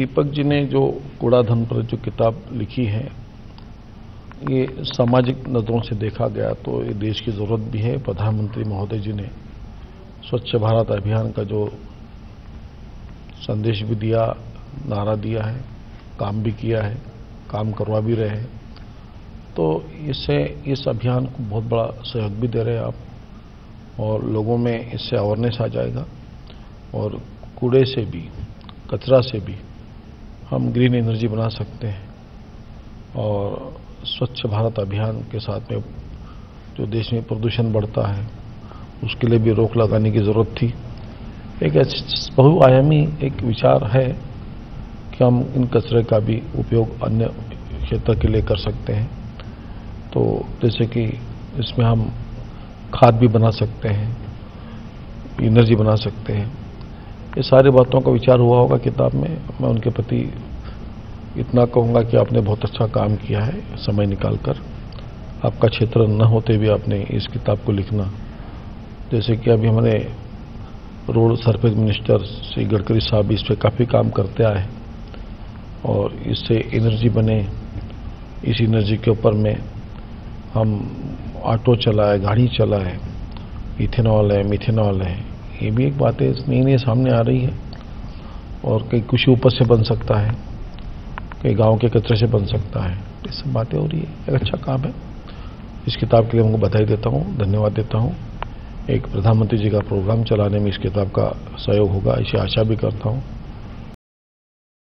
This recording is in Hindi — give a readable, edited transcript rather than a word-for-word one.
दीपक जी ने जो कूड़ाधन पर जो किताब लिखी है, ये सामाजिक नज़रों से देखा गया तो ये देश की ज़रूरत भी है। प्रधानमंत्री महोदय जी ने स्वच्छ भारत अभियान का जो संदेश भी दिया, नारा दिया है, काम भी किया है, काम करवा भी रहे हैं, तो इससे इस अभियान को बहुत बड़ा सहयोग भी दे रहे हैं आप, और लोगों में इससे अवेयरनेस आ जाएगा और कूड़े से भी, कचरा से भी हम ग्रीन एनर्जी बना सकते हैं। और स्वच्छ भारत अभियान के साथ में जो देश में प्रदूषण बढ़ता है उसके लिए भी रोक लगाने की ज़रूरत थी। एक बहुआयामी एक विचार है कि हम इन कचरे का भी उपयोग अन्य क्षेत्र के लिए कर सकते हैं। तो जैसे कि इसमें हम खाद भी बना सकते हैं, एनर्जी बना सकते हैं। ये सारी बातों का विचार हुआ होगा किताब में। मैं उनके प्रति इतना कहूँगा कि आपने बहुत अच्छा काम किया है, समय निकालकर। आपका क्षेत्र न होते भी आपने इस किताब को लिखना, जैसे कि अभी हमारे road surface minister Shri Gadkari साहब इस पर काफ़ी काम करते आए और इससे एनर्जी बने। इस एनर्जी के ऊपर में हम ऑटो चलाए, गाड़ी चलाए, इथेनॉल है, मिथेनॉल है, ये भी एक बातें नई नई सामने आ रही है। और कई कृषि उपज से बन सकता है, कई गांव के कचरे से बन सकता है। ये सब बातें हो रही है, एक अच्छा काम है। इस किताब के लिए उनको बधाई देता हूँ, धन्यवाद देता हूँ। एक प्रधानमंत्री जी का प्रोग्राम चलाने में इस किताब का सहयोग होगा, इसे आशा भी करता हूँ।